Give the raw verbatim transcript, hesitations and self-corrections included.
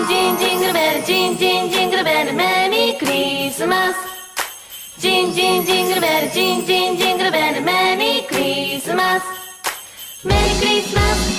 ンジンジングルベルジンジンジングルベルメリークリスマスジンジンジングルベルジンジンジングルベルメリークリスマスメリークリスマス